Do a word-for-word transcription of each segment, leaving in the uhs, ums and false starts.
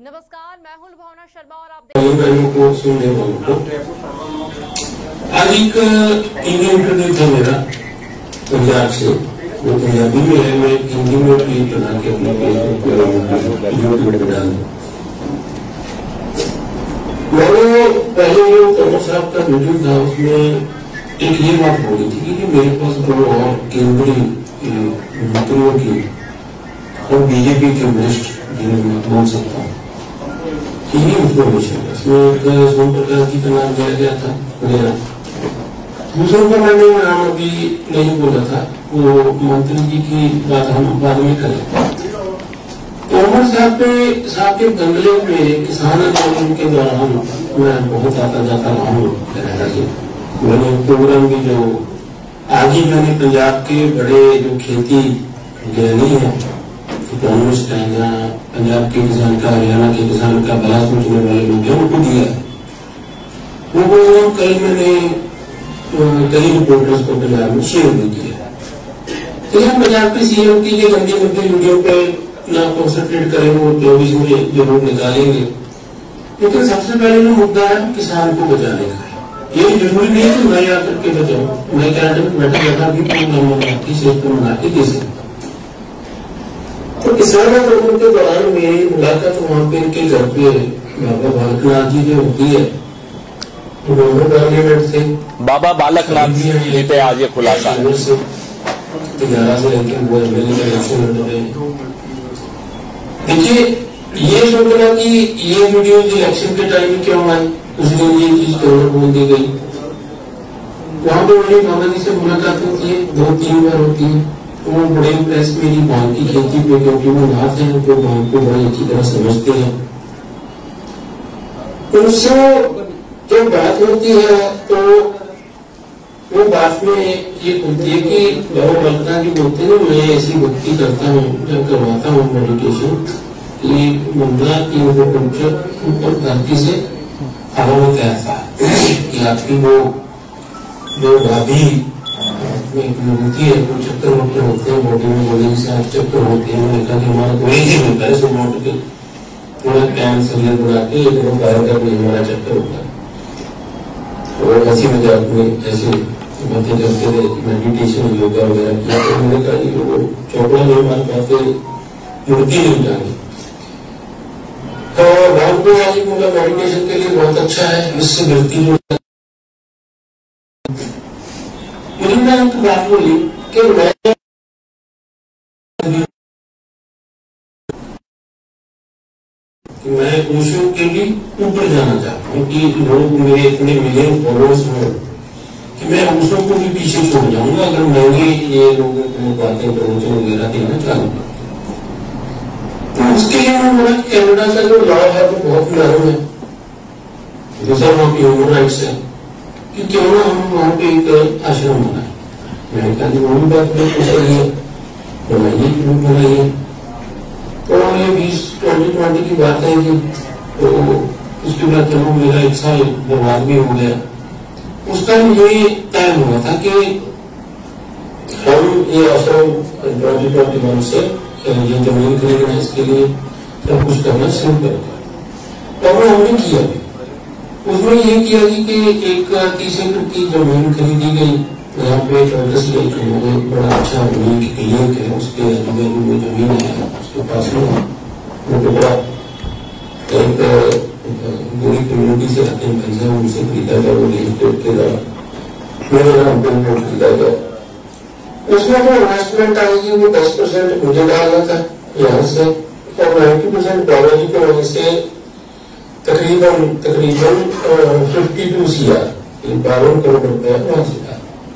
नमस्कार, मैं हूं भावना शर्मा और आप को सुनने वालों आज एक टीवी इंटरव्यू था मेरा पंजाब से, वो पंजाबी में है। मैं हिंदी में क्लिप बना के अपने यूट्यूब पे डाल दूं। मैंने पहले जो कमर साहब का वीडियो था उसमें एक ये बात बोली थी कि मेरे पास दो और केंद्रीय मंत्रियों की और बीजेपी के वरिष्ठ जिन्हें मैं बोल सकता हूँ ये इंफॉर्मेशन है। इसमें सोम प्रकाश जी का नाम दिया गया था मेरा, दूसरों का मैंने नाम अभी नहीं बोला था, वो मंत्री जी की बात हम बाद में करें। तोमर साहब पे साहब के बंगले में किसान आंदोलन के दौरान मैं बहुत आता जाता रहा हूँ। मैंने प्रोग्राम भी जो आज ही मैंने पंजाब के बड़े जो खेती ज्ञानी है, इकोनॉमिस्ट है, यहाँ पंजाब के किसान का, हरियाणा के किसान का भला सोचने वाले लोग हैं, उनको दिया है वो प्रोग्राम। कल मैंने कई रिपोर्टर्स को पंजाब में शेयर भी किया। तो यहाँ पंजाब के सीएम की ये गंदी गंदी वीडियो पे ना कॉन्सेंट्रेट करें, वो चौबीस में जरूर निकालेंगे, लेकिन सबसे पहले जो मुद्दा है किसान को बचाने का है। ये जरूरी नहीं है कि मैं आकर के बचाऊं, मैं कैनेडा में बैठा बैठा भी प्रोग्राम बनाती सेहत बना के दे सकता। तो किसान आंदोलन के दौरान मेरी मुलाकात वहाँ पे इनके घर पे बाबा बालकनाथ जी जो होती है, उन्होंने पार्लियामेंट से बाबा बालकनाथ जी पे आज ये खुलासा ग्यारह से लेकर वो एमएलए का इलेक्शन लड़ रहे हैं। देखिए ये सोचना कि ये वीडियो इलेक्शन के टाइम में क्यों आई, उस दिन ये चीज क्यों बोल दी गई। वहां पे मेरी बाबा जी से मुलाकात होती है, दो तीन बार होती है। वो बड़े इंप्रेस मेरी भांग की खेती पे, क्योंकि वो नाथ है, उनको भांग को बड़ी अच्छी तरह समझते हैं। उनसे जब बात होती है तो वो बात में ये बोलती है कि बाबा बालकनाथ जी बोलते हैं मैं ऐसी भक्ति करता हूँ, जब करवाता हूँ मेडिटेशन कि मुद्रा की वो ऊपर धरती से हवा में तैरता है कि आपकी वो जो भाभी होती है, वो चक्कर वक्कर होते हैं बॉडी में, बॉडी से आप चक्कर होते हैं। मैंने कहा कि हमारा तो यही होता है, सुबह उठ के थोड़ा टाइम शरीर बढ़ा के एक बाहर का भी हमारा चक्कर होता है। और ऐसी मजाक में ऐसे बातें करते रहे, मेडिटेशन योगा वगैरह किया। तो मैंने कहा कि वो चौकड़ा नहीं मार पाते, मूर्ति नहीं उठानी। तो राम को आज बोला मेडिटेशन के लिए बहुत अच्छा है, इससे गिरती जो मैंने तो बात बोली कि मैं मैं ओशो के लिए ऊपर जाना चाहता हूँ कि लोग मेरे इतने मिलियन फॉलोअर्स हों कि मैं ओशो को भी पीछे छोड़ जाऊंगा अगर मैंने ये लोगों को बातें प्रवचन वगैरह देना चालू कर। तो उसके लिए मैं बोला कि कनाडा का जो लॉ है वो बहुत नरम है, रिजर्व ऑफ ह्यूमन राइट्स है, कि क्यों ना हम वहाँ पे एक आश्रम बनाए। मैंने कहा कि वो भी बात बिल्कुल सही है, बनाइए क्यों बनाइए। तो ये बीस ट्वेंटी ट्वेंटी की बात है कि तो उसके बाद चलो मेरा एक साल बर्बाद भी हो गया। उस टाइम ये तय हुआ था कि हम ये आश्रम ट्वेंटी ट्वेंटी वन से ये जमीन खरीदना है, इसके लिए सब कुछ करना शुरू करेंगे। तो हमने किया भी, उसमें ये किया कि एक तीस एकड़ की जमीन खरीदी गई। यहाँ पे ट्वेंटस लेक है, बड़ा अच्छा लेक लेक है, उसके आजू बाजू में जमीन है, उसके पास में वो बड़ा एक बुरी कम्युनिटी से आते हैं भाई साहब, उनसे खरीदा गया वो लेक के द्वारा मेरे नाम पे नोट खरीदा गया। उसमें जो इन्वेस्टमेंट आएगी वो दस परसेंट मुझे डालना था यहाँ से, और नाइन्टी परसेंट बाबा जी को वहीं से तकरीबन तकरीबन फिफ्टी टू सी आर बावन करोड़ रुपया वहां से।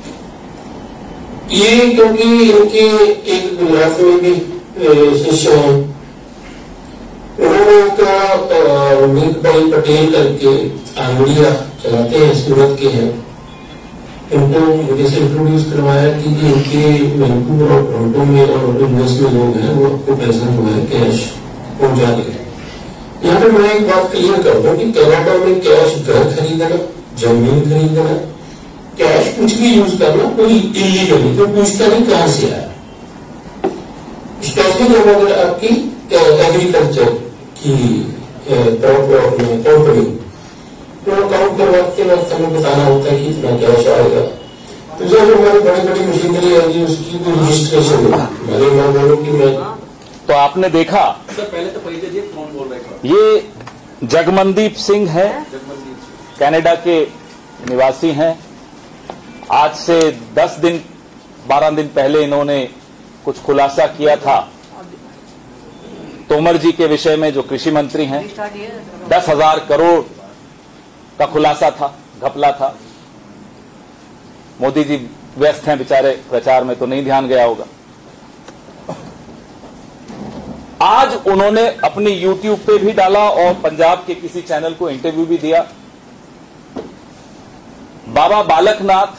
ये क्योंकि इनके एक गुजरात में भी शिष्य हैं, उन्होंने एक मीत भाई पटेल करके आंगड़िया चलाते हैं, सूरत के हैं, इनको मुझे से इंट्रोड्यूस करवाया कि इनके वैंकूवर और टोरंटो में और यूएस में लोग हैं, वो आपको पैसा जो है कैश पहुंचा देंगे। यहाँ पे मैं एक बात क्लियर कर दूं कि कनाडा में कैश घर खरीदना, जमीन खरीदना, कैश कुछ भी यूज करना कोई इलीगल नहीं, तो पूछता नहीं कहां से आया। स्पेशली जब अगर आपकी एग्रीकल्चर की प्रॉपर्टी तो अकाउंट करवाते वक्त हमें बताना होता है कि इतना कैश आएगा। तो जब हमारी बड़ी बड़ी मशीनरी है जी उसकी भी रजिस्ट्रेशन है। मैंने मैं बोलूँ कि मैं तो आपने देखा सर पहले तो परिचय दिए कौन बोल रहे थे? ये जगमनदीप सिंह है, जगमनदीप सिंह कनाडा के निवासी हैं। आज से दस दिन बारह दिन पहले इन्होंने कुछ खुलासा किया था तोमर जी के विषय में, जो कृषि मंत्री हैं। दस हजार करोड़ का खुलासा था, घपला था। मोदी जी व्यस्त हैं बेचारे प्रचार में, तो नहीं ध्यान गया होगा। आज उन्होंने अपनी यूट्यूब पे भी डाला और पंजाब के किसी चैनल को इंटरव्यू भी दिया। बाबा बालकनाथ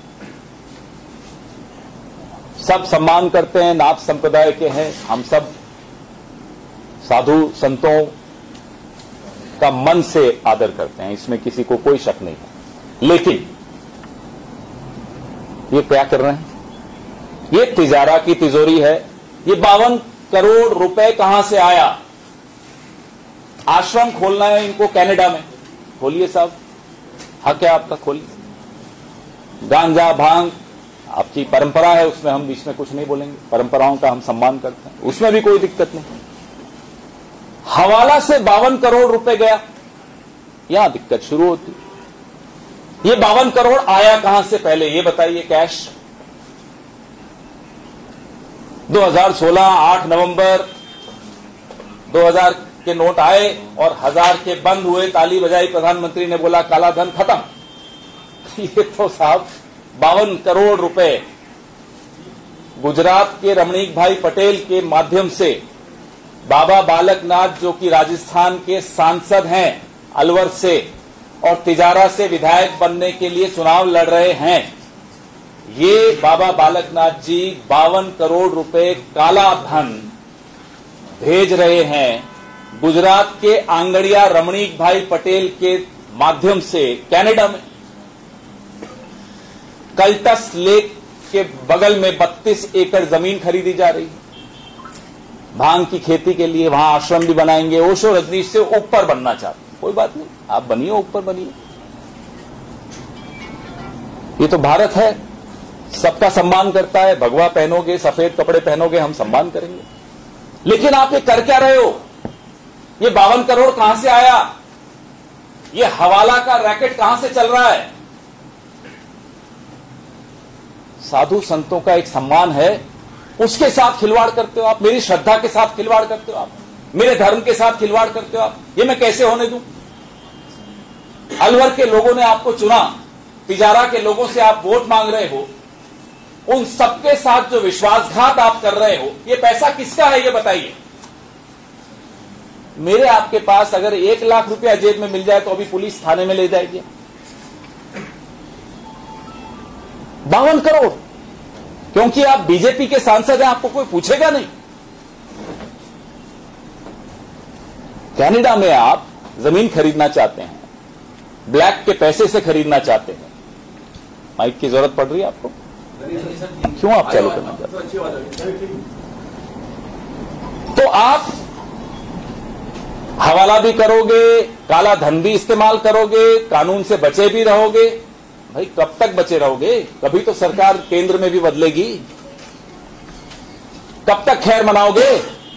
सब सम्मान करते हैं, नाथ संप्रदाय के हैं, हम सब साधु संतों का मन से आदर करते हैं, इसमें किसी को कोई शक नहीं है। लेकिन ये क्या कर रहे हैं? ये तिजारा की तिजोरी है। ये बावन करोड़ रुपए कहां से आया? आश्रम खोलना है इनको कनाडा में, खोलिए साहब, हक है आपका, खोलिए। गांजा भांग आपकी परंपरा है, उसमें हम इसमें कुछ नहीं बोलेंगे, परंपराओं का हम सम्मान करते हैं, उसमें भी कोई दिक्कत नहीं। हवाला से बावन करोड़ रुपए गया, यहां दिक्कत शुरू होती। ये बावन करोड़ आया कहां से पहले ये बताइए? कैश दो हज़ार सोलह आठ नवंबर दो हज़ार के नोट आए और हजार के बंद हुए, ताली बजाई, प्रधानमंत्री ने बोला काला धन खत्म। ये तो साहब बावन करोड़ रुपए गुजरात के रमणीक भाई पटेल के माध्यम से बाबा बालकनाथ, जो कि राजस्थान के सांसद हैं अलवर से और तिजारा से विधायक बनने के लिए चुनाव लड़ रहे हैं, ये बाबा बालकनाथ जी बावन करोड़ रुपए काला धन भेज रहे हैं गुजरात के आंगड़िया रमणीक भाई पटेल के माध्यम से कनाडा में। कल्टस लेक के बगल में बत्तीस एकड़ जमीन खरीदी जा रही है भांग की खेती के लिए। वहां आश्रम भी बनाएंगे। ओशो रजनीश से ऊपर बनना चाहते हैं, कोई बात नहीं, आप बनिए, ऊपर बनिए। ये तो भारत है, सबका सम्मान करता है। भगवा पहनोगे, सफेद कपड़े पहनोगे, हम सम्मान करेंगे। लेकिन आप ये कर क्या रहे हो? ये बावन करोड़ कहां से आया? ये हवाला का रैकेट कहां से चल रहा है? साधु संतों का एक सम्मान है, उसके साथ खिलवाड़ करते हो आप। मेरी श्रद्धा के साथ खिलवाड़ करते हो आप, मेरे धर्म के साथ खिलवाड़ करते हो आप। ये मैं कैसे होने दूं? अलवर के लोगों ने आपको चुना, तिजारा के लोगों से आप वोट मांग रहे हो, उन सबके साथ जो विश्वासघात आप कर रहे हो, ये पैसा किसका है ये बताइए। मेरे आपके पास अगर एक लाख रुपया जेब में मिल जाए तो अभी पुलिस थाने में ले जाएगी। बावन करोड़, क्योंकि आप बीजेपी के सांसद हैं, आपको कोई पूछेगा नहीं। कनाडा में आप जमीन खरीदना चाहते हैं, ब्लैक के पैसे से खरीदना चाहते हैं। माइक की जरूरत पड़ रही है आपको? क्यों आप चालू करना चाहते हैं? तो आप हवाला भी करोगे, काला धन भी इस्तेमाल करोगे, कानून से बचे भी रहोगे। भाई कब तक बचे रहोगे? कभी तो सरकार केंद्र में भी बदलेगी। कब तक खैर मनाओगे?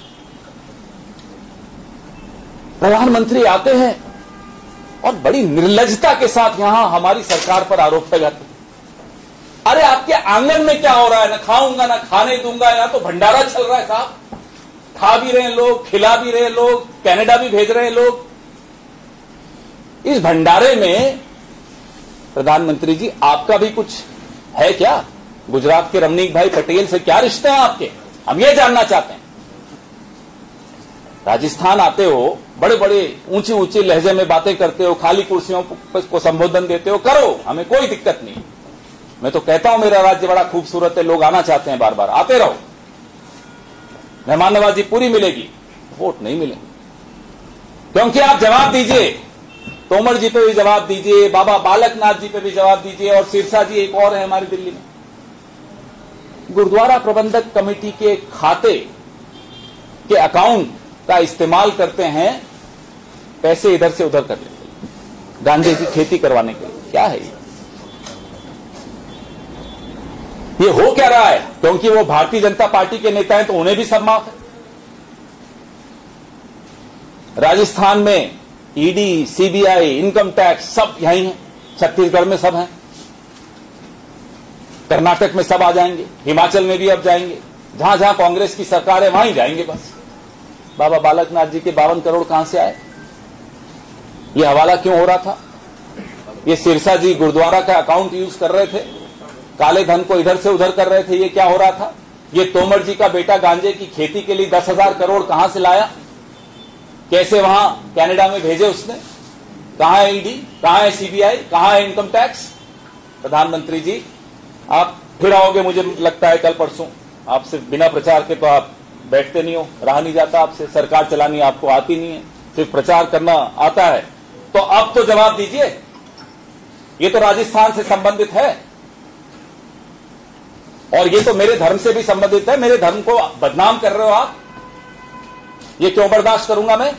प्रधानमंत्री आते हैं और बड़ी निर्लजता के साथ यहां हमारी सरकार पर आरोप लगाते। अरे आपके आंगन में क्या हो रहा है? ना खाऊंगा, ना खाने दूंगा। यहां तो भंडारा चल रहा है साहब, खा भी रहे हैं लोग, खिला भी रहे हैं लोग, कनाडा भी भेज रहे हैं लोग। इस भंडारे में प्रधानमंत्री जी आपका भी कुछ है क्या? गुजरात के रमणीक भाई पटेल से क्या रिश्ते हैं आपके? हम ये जानना चाहते हैं। राजस्थान आते हो, बड़े बड़े ऊंची ऊंची लहजे में बातें करते हो, खाली कुर्सियों को संबोधन देते हो, करो, हमें कोई दिक्कत नहीं। मैं तो कहता हूं मेरा राज्य बड़ा खूबसूरत है, लोग आना चाहते हैं, बार बार आते रहो, मेहमान नवाजी पूरी मिलेगी, वोट नहीं मिलेंगे। क्योंकि आप जवाब दीजिए, तोमर जी पे भी जवाब दीजिए, बाबा बालकनाथ जी पे भी जवाब दीजिए, और सिरसा जी एक और है हमारी दिल्ली में, गुरुद्वारा प्रबंधक कमेटी के खाते के अकाउंट का इस्तेमाल करते हैं पैसे इधर से उधर करने के लिए, गांजे की खेती करवाने के लिए। क्या है ये ये हो क्या रहा है? क्योंकि वो भारतीय जनता पार्टी के नेता हैं तो उन्हें भी सब माफ है। राजस्थान में ईडी, सीबीआई, इनकम टैक्स सब यहीं है, छत्तीसगढ़ में सब हैं, कर्नाटक में सब आ जाएंगे, हिमाचल में भी अब जाएंगे, जहां जहां कांग्रेस की सरकार है वहां ही जाएंगे बस। बाबा बालकनाथ जी के बावन करोड़ कहां से आए? ये हवाला क्यों हो रहा था? ये सिरसा जी गुरुद्वारा का अकाउंट यूज कर रहे थे, काले धन को इधर से उधर कर रहे थे। ये क्या हो रहा था? ये तोमर जी का बेटा गांजे की खेती के लिए दस हजार करोड़ कहां से लाया? कैसे वहां कनाडा में भेजे उसने? कहां है ईडी, कहां है सीबीआई, कहां है इनकम टैक्स? प्रधानमंत्री जी आप फिर आओगे, मुझे लगता है कल परसों। आपसे बिना प्रचार के तो आप बैठते नहीं हो, रहा नहीं जाता आपसे, सरकार चलानी आपको आती नहीं है, सिर्फ प्रचार करना आता है। तो अब तो जवाब दीजिए, ये तो राजस्थान से संबंधित है और ये तो मेरे धर्म से भी संबंधित है। मेरे धर्म को बदनाम कर रहे हो आप, ये क्यों बर्दाश्त करूंगा मैं?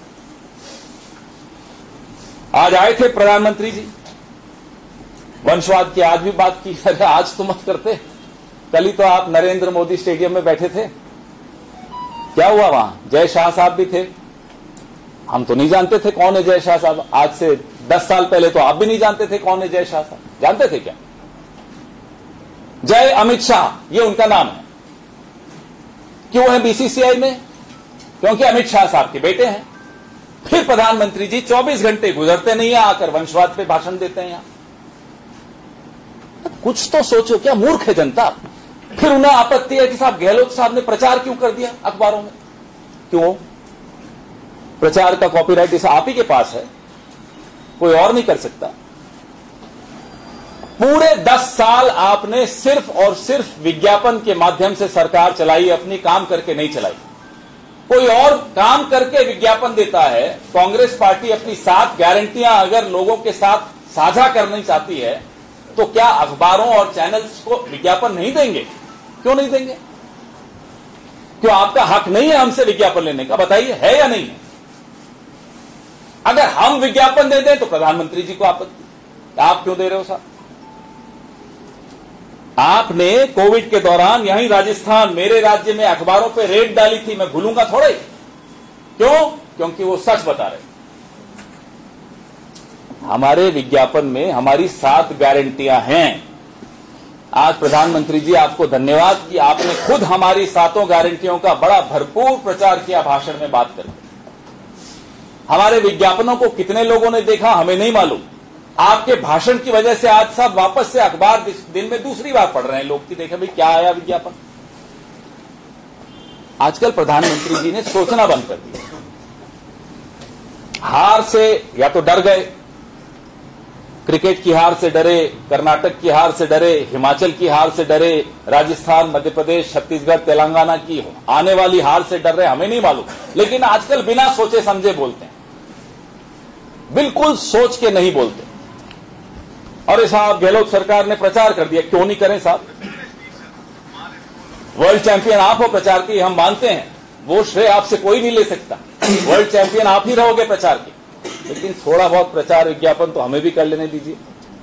आज आए थे प्रधानमंत्री जी, वंशवाद की आज भी बात की। अरे आज तो मत करते, कल ही तो आप नरेंद्र मोदी स्टेडियम में बैठे थे। क्या हुआ वहां? जय शाह साहब भी थे, हम तो नहीं जानते थे कौन है जय शाह साहब। आज से दस साल पहले तो आप भी नहीं जानते थे कौन है जय शाह साहब, जानते थे क्या? जय अमित शाह ये उनका नाम है। क्यों है बीसीसीआई में? क्योंकि अमित शाह साहब के बेटे हैं। फिर प्रधानमंत्री जी चौबीस घंटे गुजरते नहीं है, आकर वंशवाद पे भाषण देते हैं। यहां कुछ तो सोचो, क्या मूर्ख है जनता? फिर उन्हें आपत्ति है कि साहब गहलोत साहब ने प्रचार क्यों कर दिया अखबारों में? क्यों? प्रचार का कॉपीराइट इसे आप ही के पास है, कोई और नहीं कर सकता। पूरे दस साल आपने सिर्फ और सिर्फ विज्ञापन के माध्यम से सरकार चलाई, अपनी काम करके नहीं चलाई। कोई और काम करके विज्ञापन देता है। कांग्रेस पार्टी अपनी सात गारंटियां अगर लोगों के साथ साझा करनी चाहती है तो क्या अखबारों और चैनल्स को विज्ञापन नहीं देंगे? क्यों नहीं देंगे? क्यों आपका हक नहीं है हमसे विज्ञापन लेने का? बताइए, है या नहीं है? अगर हम विज्ञापन दे दें तो प्रधानमंत्री जी को आपत्ति, आप क्यों दे रहे हो साहब? आपने कोविड के दौरान यहीं राजस्थान, मेरे राज्य में अखबारों पे रेड डाली थी, मैं भूलूंगा थोड़े। क्यों? क्योंकि वो सच बता रहे। हमारे विज्ञापन में हमारी सात गारंटियां हैं। आज प्रधानमंत्री जी आपको धन्यवाद कि आपने खुद हमारी सातों गारंटियों का बड़ा भरपूर प्रचार किया भाषण में बात करके। हमारे विज्ञापनों को कितने लोगों ने देखा हमें नहीं मालूम। आपके भाषण की वजह से आज सब वापस से अखबार दिन में दूसरी बार पढ़ रहे हैं लोग कि देखे भाई क्या आया विज्ञापन। आजकल प्रधानमंत्री जी ने सोचना बंद कर दिया। हार से या तो डर गए, क्रिकेट की हार से डरे, कर्नाटक की हार से डरे, हिमाचल की हार से डरे, राजस्थान, मध्य प्रदेश, छत्तीसगढ़, तेलंगाना की आने वाली हार से डर रहे, हमें नहीं मालूम। लेकिन आजकल बिना सोचे समझे बोलते हैं, बिल्कुल सोच के नहीं बोलते। अरे साहब गहलोत सरकार ने प्रचार कर दिया, क्यों नहीं करें साहब? वर्ल्ड चैंपियन आप हो प्रचार की, हम मानते हैं, वो श्रेय आपसे कोई नहीं ले सकता। वर्ल्ड चैंपियन आप ही रहोगे प्रचार के, लेकिन थोड़ा बहुत प्रचार विज्ञापन तो हमें भी कर लेने दीजिए।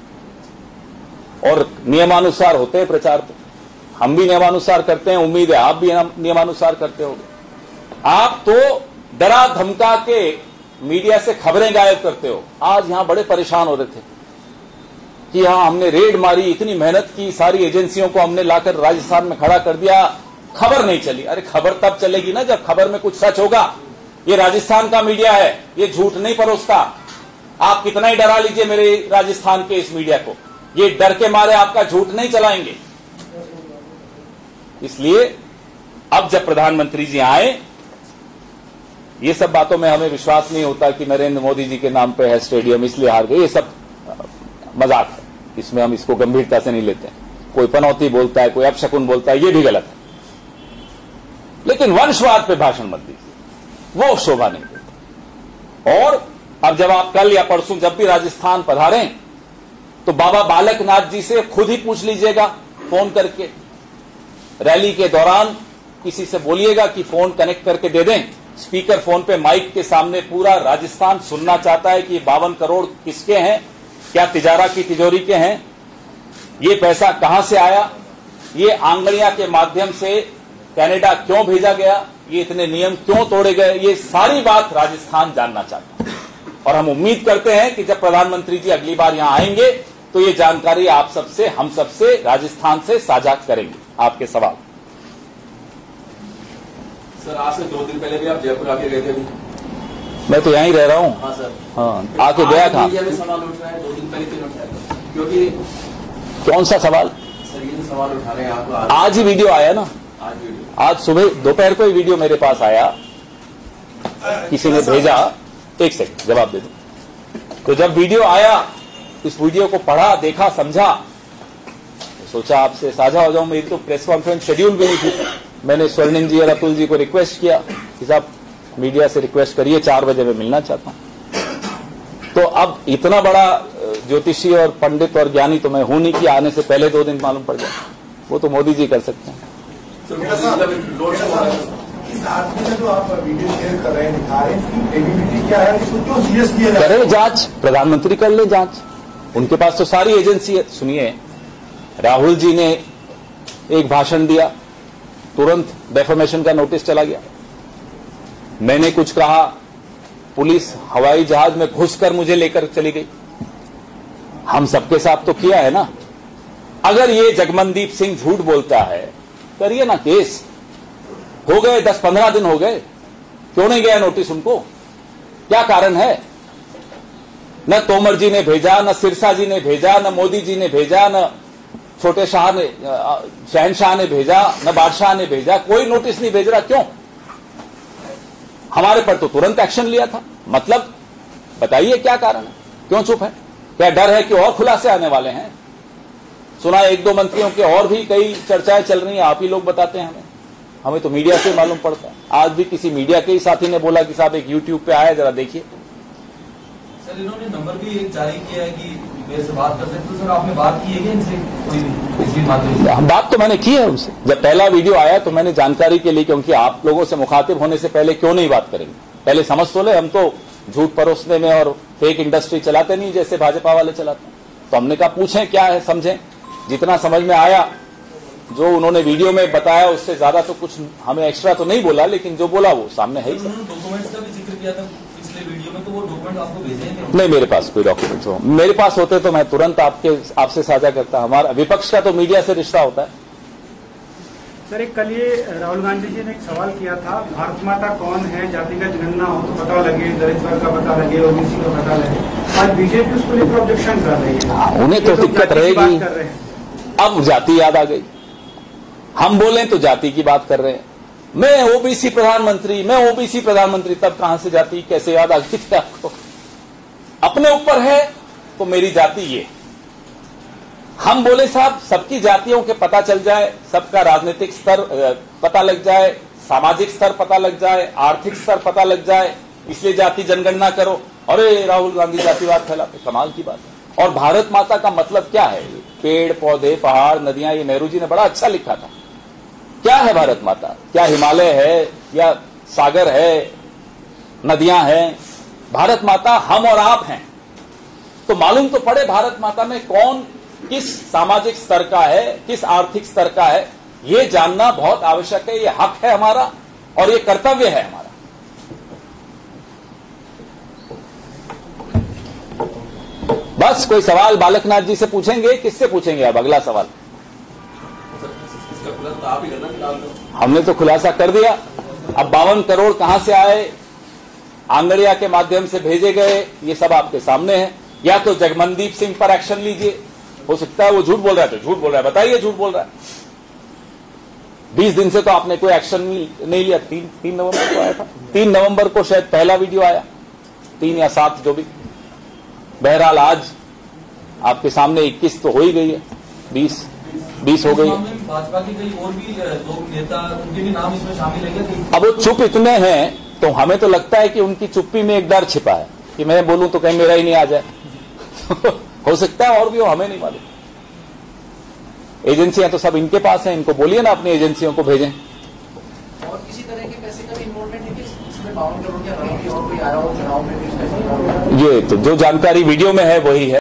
और नियमानुसार होते हैं प्रचार, तो हम भी नियमानुसार करते हैं, उम्मीद है आप भी नियमानुसार करते होंगे। आप तो डरा धमका के मीडिया से खबरें गायब करते हो। आज यहां बड़े परेशान हो रहे थे कि हाँ हमने रेड मारी, इतनी मेहनत की, सारी एजेंसियों को हमने लाकर राजस्थान में खड़ा कर दिया, खबर नहीं चली। अरे खबर तब चलेगी ना जब खबर में कुछ सच होगा। ये राजस्थान का मीडिया है, ये झूठ नहीं परोसता। आप कितना ही डरा लीजिए मेरे राजस्थान के इस मीडिया को, ये डर के मारे आपका झूठ नहीं चलाएंगे। इसलिए अब जब प्रधानमंत्री जी आए, ये सब बातों में हमें विश्वास नहीं होता कि नरेंद्र मोदी जी के नाम पे है स्टेडियम इसलिए हार गए, ये सब मजाक है, इसमें हम इसको गंभीरता से नहीं लेते हैं। कोई पनौती बोलता है, कोई अपशकुन बोलता है, ये भी गलत है। लेकिन वंशवाद पे भाषण मत दीजिए, वो शोभा नहीं देता। और अब जब आप कल या परसों जब भी राजस्थान पधारें तो बाबा बालकनाथ जी से खुद ही पूछ लीजिएगा फोन करके, रैली के दौरान किसी से बोलिएगा कि फोन कनेक्ट करके दे दें स्पीकर फोन पे माइक के सामने पूरा राजस्थान सुनना चाहता है कि बावन करोड़ किसके हैं, क्या तिजारा की तिजोरी के हैं, ये पैसा कहां से आया, ये आंगड़िया के माध्यम से कनाडा क्यों भेजा गया, ये इतने नियम क्यों तोड़े गए, ये सारी बात राजस्थान जानना चाहता है। और हम उम्मीद करते हैं कि जब प्रधानमंत्री जी अगली बार यहां आएंगे तो ये जानकारी आप सबसे, हम सबसे, राजस्थान से साझा करेंगे। आपके सवाल। सर, आज से दो दिन पहले भी आप जयपुर आके गए थे अभी? मैं तो यहीं रह रहा हूं। हाँ सर। हाँ, आके गया था। मीडिया में सवाल उठ रहा है, दो दिन पहले क्यों उठ रहा है? क्योंकि कौन सा सवाल? सर ये सवाल उठा रहे हैं आपको आज, आज ही वीडियो आया ना, आज वीडियो, आज सुबह दोपहर को ही वीडियो मेरे पास आया, किसी ने भेजा। एक सेकंड जवाब दे दो। तो जब वीडियो आया, इस वीडियो को पढ़ा, देखा, समझा, तो सोचा आपसे साझा हो जाऊं। मेरी तो प्रेस कॉन्फ्रेंस शेड्यूल भी नहीं थी। मैंने स्वर्णिम जी और अतुल जी को रिक्वेस्ट किया कि साहब मीडिया से रिक्वेस्ट करिए, चार बजे मैं मिलना चाहता हूं। तो अब इतना बड़ा ज्योतिषी और पंडित और ज्ञानी तो मैं हूं नहीं कि आने से पहले दो दिन मालूम पड़ जाए, वो तो मोदी जी कर सकते हैं। इस आदमी का जो आप वीडियो शेयर कर रहे हैं, दिखा रहे हैं, इसकी क्रेडिबिलिटी क्या है, इसको क्यों सीरियस लिया जा रहा है? करें जांच, प्रधानमंत्री कर ले जांच, उनके पास तो सारी एजेंसी है। सुनिए, राहुल जी ने एक भाषण दिया, तुरंत डेफेमेशन का नोटिस चला गया। मैंने कुछ कहा, पुलिस हवाई जहाज में घुसकर मुझे लेकर चली गई। हम सबके साथ तो किया है ना। अगर ये जगमनदीप सिंह झूठ बोलता है, करिए ना केस। हो गए दस पंद्रह दिन हो गए, क्यों नहीं गया नोटिस उनको? क्या कारण है? न तोमर जी ने भेजा, न सिरसा जी ने भेजा, न मोदी जी ने भेजा, न छोटे शाह ने, शहनशाह ने भेजा, न बादशाह ने भेजा, कोई नोटिस नहीं भेज रहा। क्यों? हमारे पर तो तुरंत एक्शन लिया था। मतलब बताइए क्या कारण है, क्यों चुप है? क्या डर है कि और खुलासे आने वाले हैं? सुना एक दो मंत्रियों के और भी कई चर्चाएं चल रही हैं, आप ही लोग बताते हैं हमें, हमें तो मीडिया से मालूम पड़ता है। आज भी किसी मीडिया के ही साथी ने बोला कि साहब एक यूट्यूब पे आया, जरा देखिए। सर इन्होंने नंबर भी एक जारी किया है कि मेरे से बात कर सकते, तो सर आपने बात की है क्या इनसे कोई किसी माध्यम से? हम बात तो मैंने की है उनसे। जब पहला वीडियो आया तो मैंने जानकारी के लिए, क्योंकि आप लोगों से मुखातिब होने से पहले क्यों नहीं बात करेंगे, पहले समझ तो ले। हम तो झूठ परोसने में और फेक इंडस्ट्री चलाते नहीं जैसे भाजपा वाले चलाते हैं। तो हमने कहा पूछें क्या है, समझें। जितना समझ में आया, जो उन्होंने वीडियो में बताया, उससे ज्यादा तो कुछ हमें एक्स्ट्रा तो नहीं बोला, लेकिन जो बोला वो सामने है ही। उन्होंने डॉक्यूमेंट्स का भी जिक्र किया था पिछले वीडियो में, तो वो डॉक्यूमेंट आपको भेजे हैं क्या? नहीं, मेरे पास कोई डॉक्यूमेंट्स हो, मेरे पास होते तो मैं तुरंत आपके आपसे साझा करता। हमारा विपक्ष का तो मीडिया से रिश्ता होता है। सर एक कल ये राहुल गांधी जी ने एक सवाल किया था, भारत माता कौन है, जातिगत जनगणना हो तो पता लगे, दलित वर्ग का पता लगे, ओबीसी का पता लगे। आज बीजेपी उसको लेकर ऑब्जेक्शन कर रही है। उन्हें तो दिक्कत रहेगी। अब जाति याद आ गई, हम बोलें तो जाति की बात कर रहे हैं। मैं ओबीसी प्रधानमंत्री, मैं ओबीसी प्रधानमंत्री, तब कहां से जाति कैसे याद आ गई थी आपको? अपने ऊपर है तो मेरी जाति ये। हम बोले साहब सबकी जातियों के पता चल जाए, सबका राजनीतिक स्तर पता लग जाए, सामाजिक स्तर पता लग जाए, आर्थिक स्तर पता लग जाए, इसलिए जाति जनगणना करो। अरे राहुल गांधी जातिवाद फैलाते, कमाल की बात है। और भारत माता का मतलब क्या है? पेड़ पौधे, पहाड़, नदियां, ये नेहरू जी ने बड़ा अच्छा लिखा था। क्या है भारत माता? क्या हिमालय है या सागर है, नदियां हैं? भारत माता हम और आप हैं। तो मालूम तो पड़े भारत माता में कौन किस सामाजिक स्तर का है, किस आर्थिक स्तर का है, ये जानना बहुत आवश्यक है। ये हक है हमारा और ये कर्तव्य है हमारा। बस कोई सवाल बालकनाथ जी से पूछेंगे? किससे पूछेंगे अब अगला सवाल? आप ही करना फिलहाल तो। हमने तो खुलासा कर दिया। अब बावन करोड़ कहां से आए, आंगड़िया के माध्यम से भेजे गए, ये सब आपके सामने है। या तो जगमनदीप सिंह पर एक्शन लीजिए, हो सकता है वो झूठ बोल रहा है तो झूठ बोल रहा है, बताइए झूठ बोल रहा है। बीस दिन से तो आपने कोई एक्शन नहीं लिया। तीन तीन नवंबर को आया था, तीन नवंबर को शायद पहला वीडियो आया, तीन या सात जो भी। बहरहाल आज आपके सामने इक्कीस तो हो ही गई है, बीस बीस हो गई है। भाजपा के कई और भी लोग नेता, उनके भी नाम इसमें शामिल है क्या? अब वो चुप इतने हैं तो हमें तो लगता है कि उनकी चुप्पी में एक डर छिपा है कि मैं बोलूं तो कहीं मेरा ही नहीं आ जाए। हो सकता है और भी हो, हमें नहीं मालूम। एजेंसियां तो सब इनके पास हैं, इनको बोलिए ना अपनी एजेंसियों को भेजें। और किसी तरह के पैसे का भी इन्वॉल्वमेंट है? में बावन करोड़ के अलावा भी और कोई आया हो चुनाव में भी इसका इस्तेमाल? ये तो जो जानकारी वीडियो में है वही है।